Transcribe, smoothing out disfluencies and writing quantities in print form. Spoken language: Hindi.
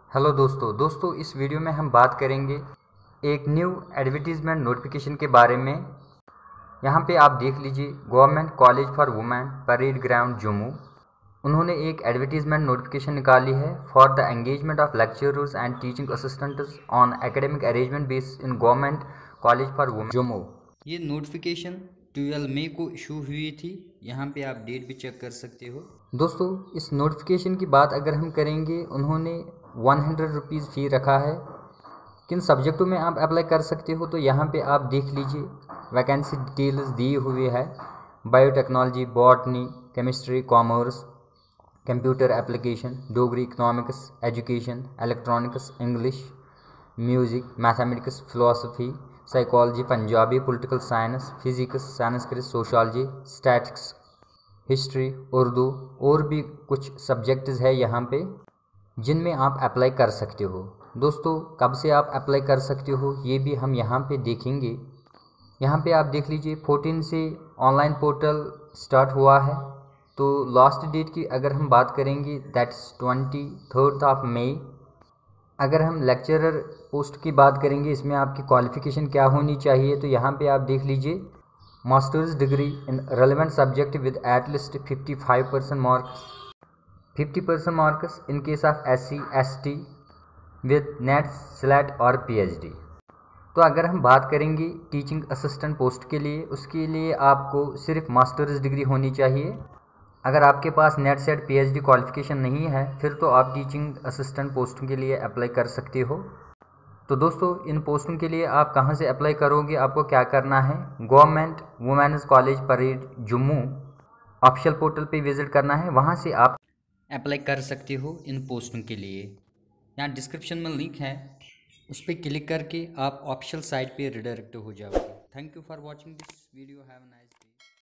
हेलो दोस्तों इस वीडियो में हम बात करेंगे एक न्यू एडवर्टीज़मेंट नोटिफिकेशन के बारे में। यहाँ पे आप देख लीजिए, government college for women parade ground Jammu, उन्होंने एक एडवर्टीज़मेंट नोटिफिकेशन निकाली है for the engagement of lecturers and teaching assistants on academic arrangement based in government college for women Jammu. ये नोटिफिकेशन 12 मई को इशू हुई थी। यहाँ पे आप डेट भी चेक कर सकते हो। दोस्तों, इस नोटिफिकेशन की बात अगर हम करेंगे, उन्होंने 100 रुपीज़ फ़ी रखा है। किन सब्जेक्टों में आप अप्लाई कर सकते हो, तो यहाँ पे आप देख लीजिए, वैकेंसी डिटेल्स दी हुई है। Biotechnology, botany, chemistry, commerce, computer application, Dogri, economics, education, electronics, English, music, mathematics, philosophy, psychology, Punjabi, political science, physics, Sanskrit, sociology, statics, history, Urdu और भी कुछ सब्जेक्ट्स है यहाँ पे जिनमें आप अप्लाई कर सकते हो। दोस्तों, कब से आप अप्लाई कर सकते हो ये भी हम यहाँ पे देखेंगे। यहाँ पे आप देख लीजिए, 14 से ऑनलाइन पोर्टल स्टार्ट हुआ है। तो लास्ट डेट की अगर हम बात करेंगे, दैट्स 23 मई। अगर हम लेक्चरर पोस्ट की बात करेंगे, इसमें आपकी क्वालिफ़िकेशन क्या होनी चाहिए, तो यहाँ पे आप देख लीजिए, masters degree in relevant subject with at least 55% marks, 50% marks in case of SC ST with NET SLET और PhD। तो अगर हम बात करेंगे टीचिंग असिस्टेंट पोस्ट के लिए, उसके लिए आपको सिर्फ मास्टर्स डिग्री होनी चाहिए। अगर आपके पास नेट सेट PhD क्वालिफिकेशन नहीं है, फिर तो आप टीचिंग असिस्टेंट पोस्टों के लिए अप्लाई कर सकते हो। तो दोस्तों, इन पोस्टों के लिए आप कहां से अप्लाई करोगे, आपको क्या करना है, government women's college parade Jammu official portal पे विजिट करना है। वहां से आप अप्लाई कर सकते हो इन पोस्टों के लिए। यहाँ डिस्क्रिप्शन में लिंक है, उस पर क्लिक करके आप ऑफिशियल साइट पे रिडायरेक्ट हो जाओगे। Thank you for watching this video. Have a nice day.